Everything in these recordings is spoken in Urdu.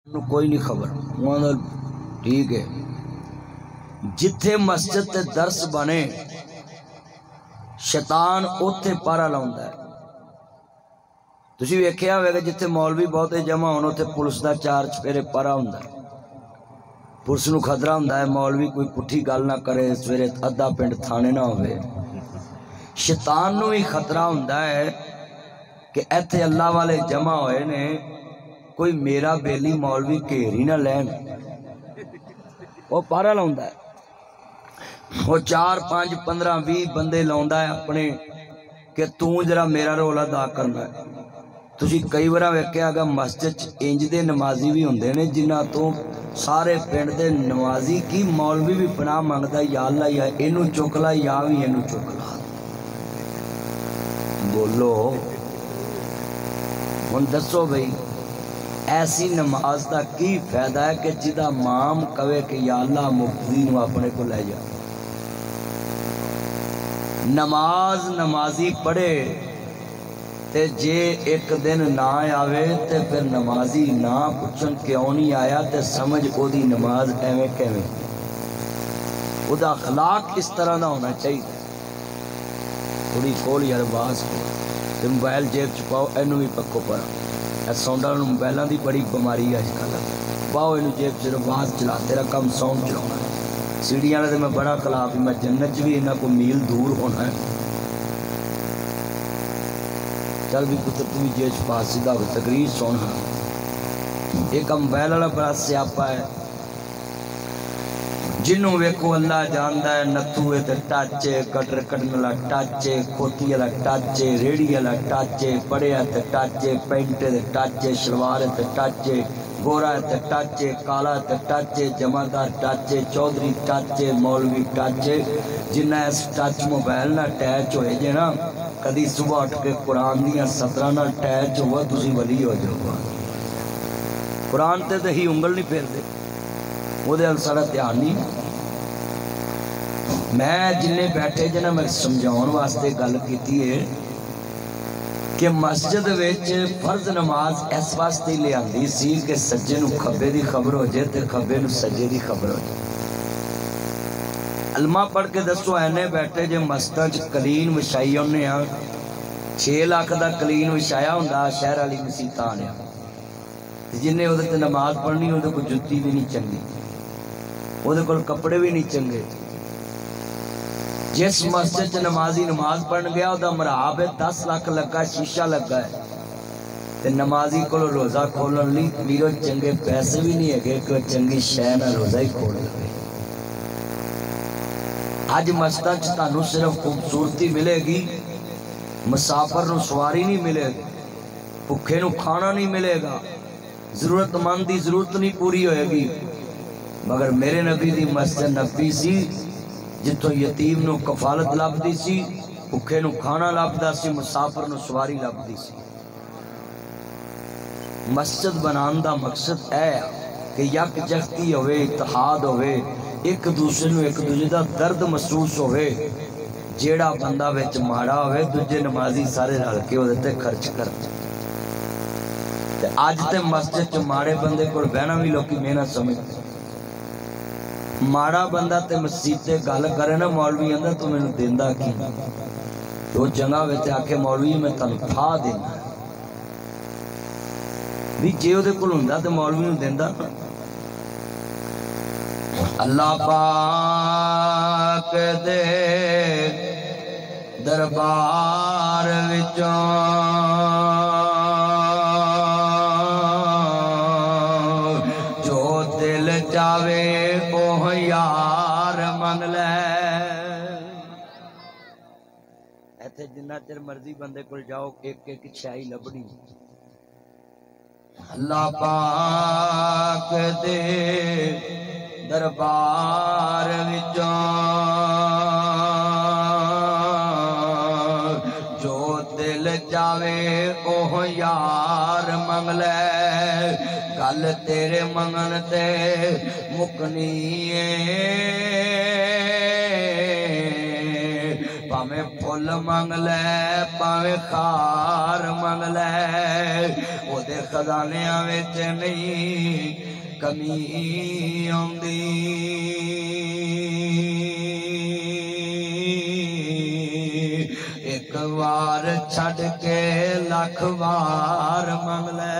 کوئی نہیں خبر ٹھیک ہے جتھے مسجد تے درس بنے شیطان اوتھے پارا لاؤندا ہے۔ تسی ویکھیا ہوئے گا جتھے مولوی بہتے جمع ہونے اوتھے پولیس دا چار چپیرے پارا ہوندا ہے۔ پولیس نو خطرہ ہوندا ہے مولوی کوئی پٹھی گل نہ کرے سویرے ادھا پنڈ تھانے نہ ہوئے۔ شیطان نو ہی خطرہ ہوندا ہے کہ ایتھے اللہ والے جمع ہوئے نے کوئی میرا بیلی مولوی گھیری نہ لین، وہ پارا لاؤندا ہے۔ وہ 4 5 15 20 بندے لاؤندا ہے اپنے کہ توں جرا میرا رول ادا کرنا ہے۔ تسی کئی بار ویکھیا گا مسجد انج دے نمازی بھی ہوندے نے جنہاں تو سارے پنڈ دے نمازی کی مولوی بھی پناہ منگدا یا اللہ یا اینو چک لا یا بھی اینو چک لا۔ بولو ہن دسو بھئی ایسی نماز دا کی فائدہ ہے کہ جدا مام کہے کہ یا اللہ مفتی نو اپنے کو لے جا۔ نماز نمازی پڑھے تے جے ایک دن نہ آوے تے پھر نمازی نہ پوچھن کیوں نہیں آیا تے سمجھ او دی نماز ایویں کیویں۔ او دا اخلاق اس طرح دا ہونا چاہیے۔ تھوڑی کول یار باز تے موبائل جیب چ پاؤ اینو بھی پکو پڑا۔ ساؤنڈ والوں موبائلاں دی بڑی بیماری ہے اج کل۔ پاؤ اینو جیب چ باز چلا تیرا کم ساؤنڈ چلانا ہے۔ سیڑھیاں والے تے میں بڑا خلاف میں جنت بھی انہاں کو میل دور ہونا ہے۔ چل بھی پتر تو بھی جیش پاس سیدھا ہو تقریر سونا۔ ایک موبائل والا بڑا سیاپا ہے جنوں ویکھو اللہ جاندا ہے نتھوے تے ٹاچے کٹر کٹن والا ٹاچے کھوتی والا ٹاچے ریڑھی والا ٹاچے پڑیا تے ٹاچے پینٹ تے ٹاچے شلوار تے ٹاچے گورا تے ٹاچے کالا تے ٹاچے جمعدار ٹاچے چودھری ٹاچے مولوی ٹاچے جنہ اس ٹچ موبائل نہ اٹیچ ہوئے جے نا کدی صبح اٹھ کے قرآن دیاں سطراں نہ اٹیچ ہوا تسی ولی ہو جاؤ۔ قرآن تے تے ہی انگل نہیں پھیر دے وہ دے سارا دھیان نہیں۔ میں جنہیں بیٹھے جنہیں میں سمجھاؤن واسطے گل کیتی ہے کہ مسجد وچ فرض نماز اس واسطے لے آندی سی کہ سجے نو کھبے دی خبر ہو جائے تے کھبے نو سجے دی خبر ہو جائے۔ علماء پڑھ کے دسو اینے بیٹھے جے مسجد کلین وچھائی ہونے ہاں 6 لاکھ دا کلین وچھایا ہوندا شہر والی مسیتاں نے جنہیں وہ تے نماز پڑھنی وہ کو جتی بھی نہیں چنگی وہ کول کپڑے بھی نہیں چنگے۔ جس مسجد چ نمازی نماز پڑھن گیا وہ مرحاب ہے 10 لاکھ لگا شیشہ لگا ہے تے نمازی کو روزہ کھولن لی میرو چنگے پیسے بھی نہیں ہے کہ چنگی شے نہ روزہ ہی کھول لے۔ اج مسجد چ تانوں صرف خوبصورتی ملے گی مسافر نو سواری نہیں ملے گی بھکھے نو کھانا نہیں ملے گا ضرورت مند دی ضرورت نہیں پوری ہوئے گی مگر میرے نبی دی مسجد نبی سی جتوں یتیم نو کفالت لبدی سی بھکھے نو کھانا لبدا سی مسافر نو سواری لبدی سی۔ مسجد بنان دا مقصد ہے کہ یک جہتی ہوئے اتحاد ہوئے ایک دوسرے نو ایک دوسرے دا درد محسوس ہوئے جیڑا بندہ وچ ماڑا ہوئے دوجے نمازی سارے رل کے وہ دیتے خرچ کرتے۔ آج تے مسجد چ ماڑے بندے کو بہنا بھی لوکی محنت سمجھتے ماڑا بندہ تے مسجد تے گل کرے نا مولوی اندر تو میں نے دیندہ کی تو جگہ ویتے آکے مولوی میں تنخواہ دینا بھی جیو دے کل ہندہ تے مولوی میں دیندہ اللہ پاک دے دربار وچوں جاوے اوہ یار من لے۔ ایتھے جنہ چر مرضی بندے کو جاؤ ایک ایک چھائی لبڑی۔ اللہ پاک دے دربار وچوں جو دل جاوے اوہ یار منگ لے گل تیرے منگن تے مکنی پاویں پھل منگ لے پاویں خار منگ لے او دے خزانیاں وچ نہیں کمی آندی ایک وار چھڈ کے لکھ وار منگ لے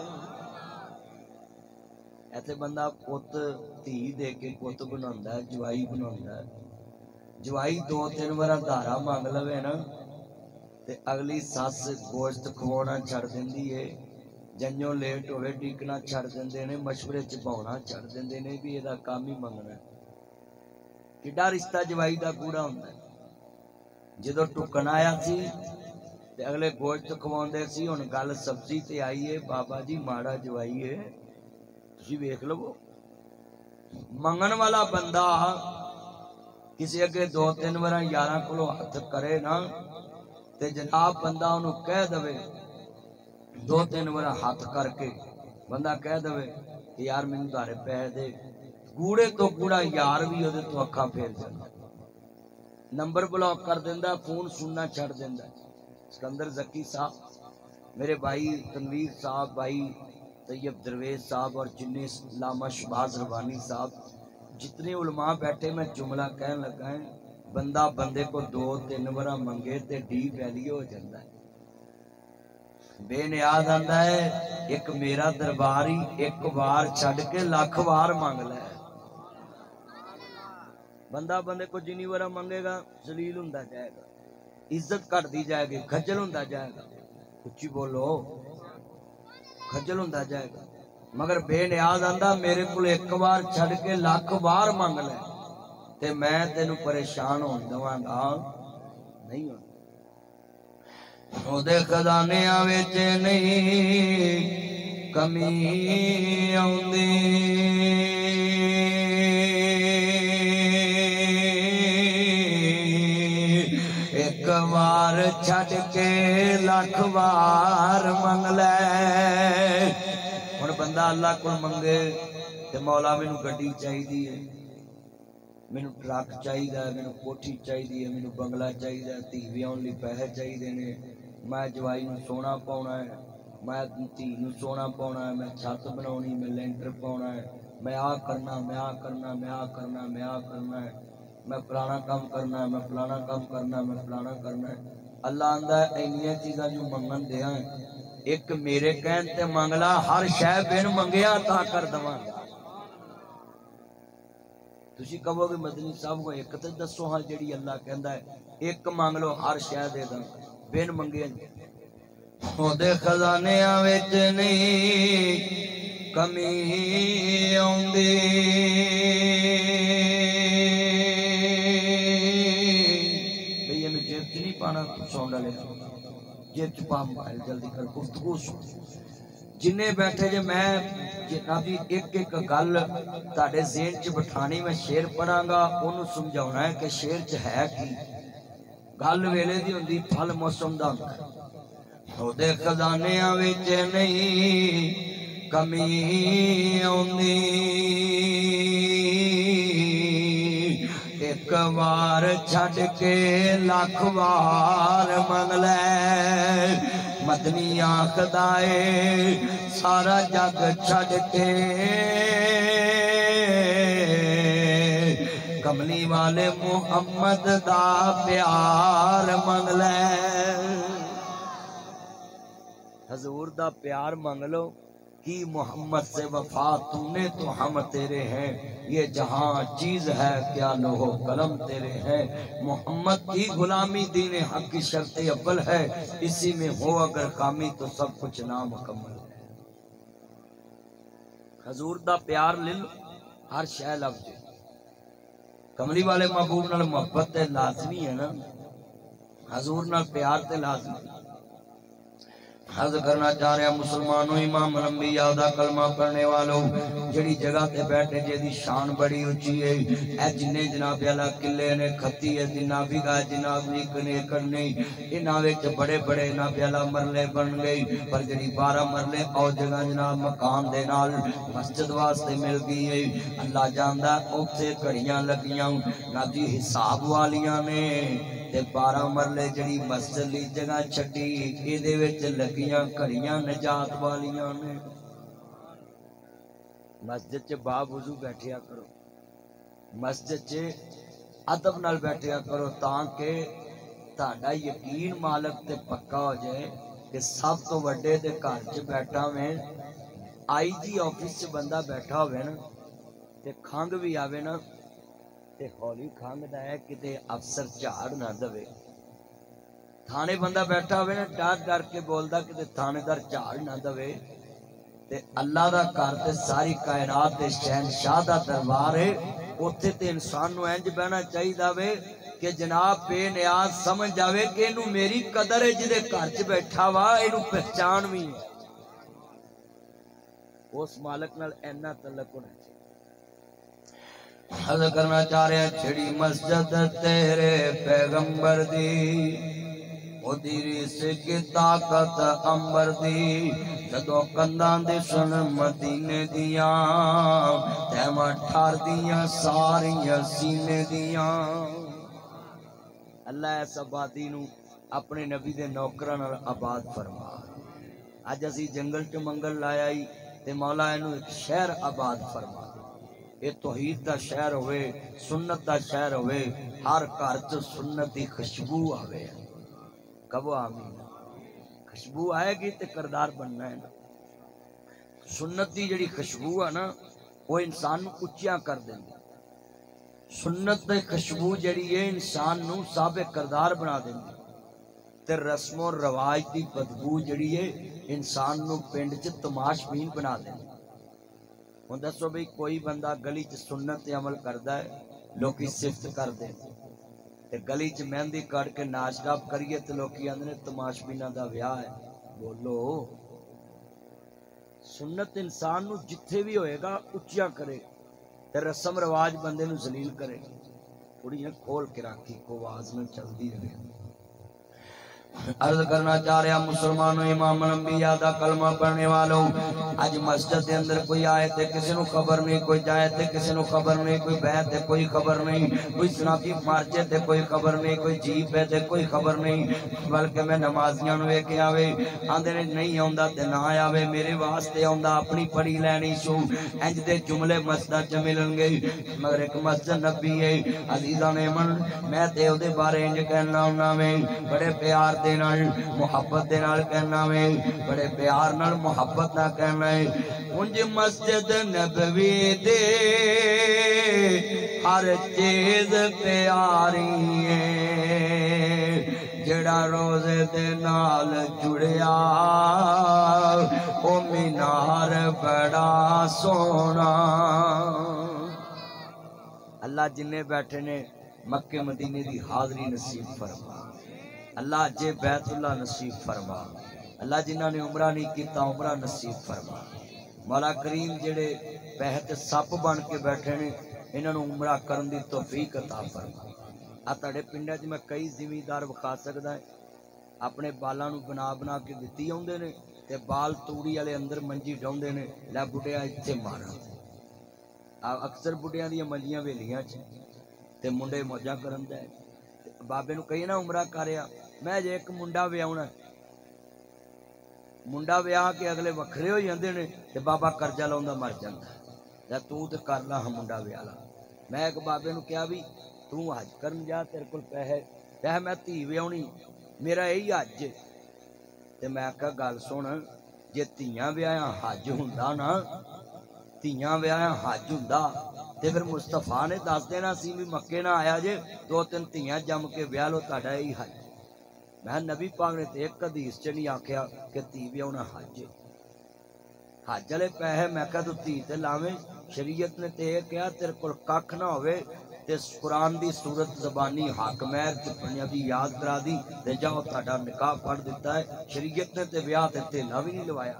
ایتھے بندہ پوت دھی دے کے پوت بناوندا ہے جوائی بناوندا ہے جوائی دو تین بار دھارا مانگ لوے نا تے اگلی ساس گوشت کھوانا چھڑ دیندی ہے جنجوں لیٹ ہوئے ڈیکنا چھڑ دیندے نے مشورے چ پاؤنا چھڑ دیندے نے بھی یہ کام ہی منگنا ہے کڈا رشتہ جوائی دا پورا ہوندا ہے جدوں ٹکن آیا سی تے اگلے گوشت کھواندے سی ہن گل سبزی تے آئی ہے بابا جی ماڑا جوائی ہے تسی ویکھ لو منگن والا بندہ کسی اگے دو تین بار یاراں کولوں ہاتھ کرے نا تے جناب بندہ انہوں کہہ دوے دو تین بار ہاتھ کر کے بندہ کہہ دوے کہ یار مینوں تارے پیسے دے گوڑے تو گوڑا یار بھی اودے تو اکھاں پھیر جاندا نمبر بلاک کر دیندا فون سننا چھڑ دیندا سکندر زکی صاحب میرے بھائی تنویر صاحب بھائی طیب درویش صاحب اور جنہیں علامہ شہباز ربانی صاحب جتنے علماء بیٹھے میں جملہ کہنے لگا ہے بندہ بندے کو دو تین بار منگے تے ڈی ویلیو ہو جاتا ہے بے نیاز آندا ہے ایک میرا دربار ہی ایک وار چھڈ کے لکھ وار مانگ لے بندہ بندے کو جنی بار منگے گا ذلیل ہوندا جائے گا عزت گھٹدی جائے گی کھجل ہوندا جائے گا اچھی بولو کھجل ہوندا جائے گا مگر بے نیاز آندا میرے کو ایک بار چھڑ کے لکھ بار مانگ لے تے میں تینوں پریشان ہون دواں گا نہیں ہوں او دے خزانیاں وچ نہیں کمی آوندی ایک وار چھڑ کے لکھ وار منگ لے ہن بندہ اللہ کو منگے تے مولا مینوں گڈی چاہیے مینوں ٹرک چاہیے مینوں کوٹھی چاہیے مینوں بنگلہ چاہیے دھی ویاؤن لئی پیسے چاہیے نے میں جوائی نوں سونا پاؤنا ہے میں دھی نوں سونا پاؤنا ہے میں چھت بناونی میں لینٹر پاؤنا ہے میں آ کرنا میں آ کرنا میں آ کرنا میں آ کرنا ہے میں فلانا کام کرنا ہے میں فلانا کام کرنا ہے میں فلانا کرنا ہے اللہ آندا ہے اینیاں چیزاں جو منگن دیاں ایک میرے کہن تے منگلا ہر شے بن منگیا تا کر دواں تسی کہو گے مدنی صاحب کو ایک تے دسو ہاں جڑی اللہ کہندا ہے ایک مانگ لو ہر شے دے داں بن منگے او دے خزانیاں وچ نہیں کمی آوندی بھئی اینوں جیب چ نہیں پانا ساؤنڈ والے جیب چ پا موبائل جلدی کر گفتگو سن جنہیں بیٹھے جے میں جنابی ایک ایک گل تہاڈے ذہن چ بٹھانی میں شعر پڑھاں گا اونوں سمجھاونا ہے کہ شعر چ ہے کی گل ویلے دی ہوندی پھل موسم دا ہوندا ہے او دے خزانیاں وچ نہیں کمی آوندی ایک وار چھڈ کے لکھ وار منگ لے مدنی آکھدا اے سارا جگ چھڈ کے کملی والے محمد دا پیار منگ لے حضور دا پیار منگ لو کی محمد سے وفا تو نے تو ہم تیرے ہیں یہ جہاں چیز ہے کیا لوح و قلم تیرے ہیں محمد کی غلامی دین حق کی شرط اول ہے اسی میں ہو اگر کامی تو سب کچھ نامکمل ہے حضور دا پیار لے لو ہر شے لفظ کملی والے محبوب نال محبت تے لازمی ہے نا حضور نال پیار تے لازمی عرض کرنا چاہ رہے ہیں مسلمانوں امام الانبیاء دا کلمہ پڑھنے والوں جڑی جگہ تے بیٹھے جیدی شان بڑی اونچی ہے اے جنہیں جناب اللہ قلعے نے کھتی ہے جناب بھی گا جناب نے کرنے انہاں وچ بڑے بڑے جناب اللہ مرلے بن گئی پر جڑی 12 مرلے او جگہ جناب مکان دے نال مسجد واسطے مل گئی ہے اللہ جاندا اوتھے گھڑیاں لگیاں نبی حساب والیاں نے تے 12 مرلے جڑی مسجد لی جگہ چھڈی ایدے وچ لگیاں گھڑیاں نجات والیاں نے مسجد چ باوضو بیٹھیا کرو مسجد چ ادب نال بیٹھیا کرو تاکہ تہاڈا یقین مالک تے پکا ہو جائے کہ سب تو وڈے دے گھر چ بیٹھا میں آئی جی آفس چ بندہ بیٹھا ہوئے نا تے کھنگ بھی آوے نا تے ہولی کھنگ دا ہے کتے افسر جھاڑ نہ دے تھانے بندہ بیٹھا ہوئے نا ڈر ڈر کے بولدا کتے تھانے دار جھاڑ نہ دے تے اللہ دا گھر تے ساری کائنات دے شہنشاہ دا دربار ہے اوتھے تے انسان نو انج بہنا چاہیدا وے کہ جناب بے نیاز سمجھ جاوے کہ اینو میری قدر ہے جدے گھر چ بیٹھا وا اینو پہچان بھی اس مالک نال اینا تعلق ہونا چاہیے عرض کرنا چاہ رہے ہیں چھڑی مسجد تیرے پیغمبر دی او دیری سے کی طاقت امبر دی جدو کنداں دے سن مدینے دیاں تیمہ ٹھار دیاں ساریاں سینے دیاں اللہ ایس آبادی نو اپنے نبی دے نوکران اور آباد فرما آج اسی جنگل چ منگل لایا ہی تے مولا اینو ایک شہر آباد فرما اے توحید دا شہر ہوئے سنت دا شہر ہوئے ہر گھر چ سنت دی خوشبو آوے کبو آمین خوشبو آئے گی تے کردار بننا ہے نا سنت دی جڑی خوشبو ہے نا وہ انسان نو اچیاں کر دیندی سنت دی خوشبو جڑی ہے انسان نو صاحب کردار بنا دیندی تے رسم و رواج دی بدبو جڑی ہے انسان نو پنڈ چ تماش بین بنا دیندی ہوں دسو بھئی کوئی بندہ گلی چ سنت تے عمل کردا ہے لوکی صفت کر دے تے گلی چ مہندی کٹ کے ناچ ڈاپ کریے تے لوکی آندے نے تماش بینا دا ویاہ ہے بولو سنت انسان نو جتھے بھی ہوئے گا اچیا کرے تے رسم رواج بندے نو ذلیل کرے تھوڑی جی کھول کے رکھی کو آواز میں چلدی رہے عرض کرنا چاہ رہا مسلمانوں امام الانبیاء دا کلمہ پڑھنے والوں آج مسجد دے اندر کوئی آئے تے کسی نو خبر نہیں کوئی جائے تے کسی نو خبر نہیں کوئی بیعت تے کوئی خبر نہیں کوئی سنافی مارچے تے کوئی خبر نہیں کوئی جیب ہے تے کوئی خبر نہیں بلکہ میں نمازیاں نو ویکھے آوے آندے نے نہیں آوندا تے نہ آوے میرے واسطے آوندا اپنی پڑھی لینی سو انج دے جملے مسجد چ ملن گے مگر ایک مسجد نبی ہے عزیزاں نے من میں تے او دے بارے انج کہنا ہوندا میں بڑے پیار دے نال محبت دے نال کہنا میں بڑے پیار نال محبت نال کہنا ہے انج مسجد نبوی دے ہر چیز پیاری ہے جڑا روزے دے نال جڑیا او مینار بڑا سونا اللہ جننے بیٹھے نے مکے مدینے دی حاضری نصیب فرما اللہ جے بیت اللہ نصیب فرما اللہ جنہاں نے عمرہ نہیں کیتا عمرہ نصیب فرما مولا کریم جڑے بہت سپ بن کے بیٹھے نے انہاں نو عمرہ کرن دی توفیق عطا فرما آ تہاڈے پنڈاں چ میں کئی زمیندار وکھا سکدا ہے اپنے بالاں نو بنا کے دتی آوندے نے تے بال توڑی والے اندر منجی ڈاوندے نے لے بڈھیا ایتھے مارا اکثر بڈھیاں دی منجیاں ویلیاں چ تے منڈے موجاں کرن دے بابے نو کہی نا عمرہ کریا میں جے ایک منڈا ویاونا منڈا ویاہ کے اگلے وکھرے ہو جاندے نے تے بابا قرضہ لاوندا مر جاندا تے تو تے کر لا منڈا ویاہ لا میں ایک بابے نو کہیا بھی تو حج کرن جا تیرے کول پیسے میں دھی ویاونی میرا یہی حج تے میں کہا گل سن جے دھیاں ویاہاں حج ہوندا نا دھیاں ویاہاں حج ہوندا تے پھر مصطفیٰ نے دس دینا سی بھی مکے نہ آیا جے 2-3 دھیاں جم کے ویاہ لو تہاڈا یہی حج میں نبی پاک نے تے ایک حدیث چ نہیں آکھیا کہ دھی ویاونا حج حج والے پیسے میں کہا تو دھی تے لاویں شریعت نے تے کہا تیرے کول ککھ نہ ہوئے تے قرآن دی صورت زبانی حق مہر تے نبی یاد کرا دی تے جاؤ تہاڈا نکاح پڑھ دیتا ہے شریعت نے تے ویاہ تے تھیلا بھی نہیں لوایا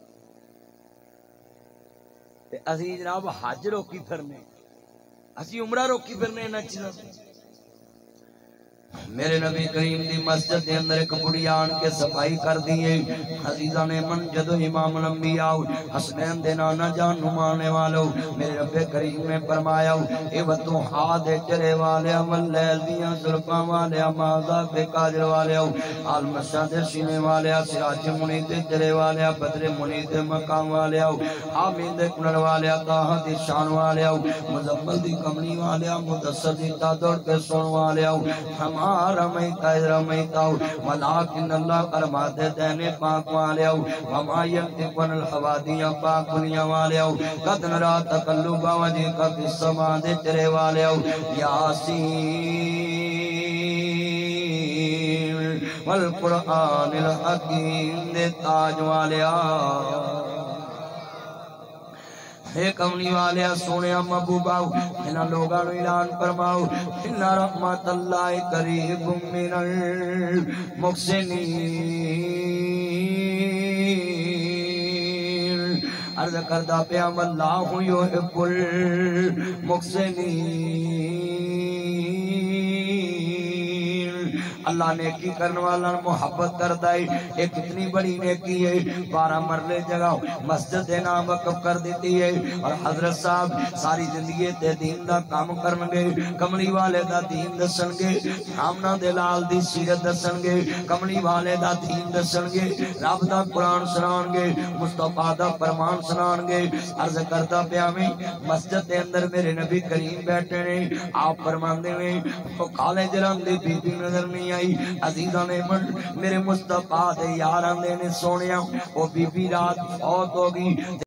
تے اسی جناب حج روکی پھرنے اسی عمرہ روکی پھرنے انہاں چیزاں میرے نبی کریم دی مسجد دے اندر ایک بڑی آن کے صفائی کر دیئے عزیزہ نے من جدو امام الانبیاء حسنین دے نانا جان نمانے والو میرے رب کریم نے فرمایا اے وطو حادے چرے والے واللیل دیاں ظلفاں والے مازا پہ قادر والے آلمشہ دے سینے والے سراج منید چرے والے بدر منید مقام والے حامد کنر والے طاہا دی شان والے مزمل دی کمنی والے مدسر دی تادر کے سن والے ہمارا میتا رمیتا ولیکن اللہ کرمات دینے پاک والے وما ینتقن الحوادیاں پاک بنیاں والے قد نرا تقلبا وجہ کا فی السماء دے تیرے والے یاسین والقرآن الحکیم دے تاج والے اے کملی والے سونے محبوبا انہاں لوگاں نو اعلان فرماؤ ان رحمت اللہ قریب من المحسنین عرض کردہ پہ اللہ یحب المحسنین اللہ نیکی کرنے والا محبت کرتا ہے ایک اتنی بڑی نیکی ہے 12 مرلے جگہ مسجد نام وقف کر دیتی ہے اور حضرت صاحب ساری زندگی تے دین دا کام کرنگے کملی والے دا دین دسنگے آمنہ دلال دی سیرت دسنگے کملی والے دا دین دسنگے رب دا قرآن سنانگے مصطفیٰ دا فرمان سنانگے عرض کرتا پہ ہمیں مسجد دے اندر میرے نبی کریم بیٹھے نے آپ فرماندے میں وہ کالے جرم دی بی بی نظر نہیں آئی عزیزہ نے من میرے مصطفیٰ دے یاران دے نے سونیا وہ بی بی رات فوت ہوگی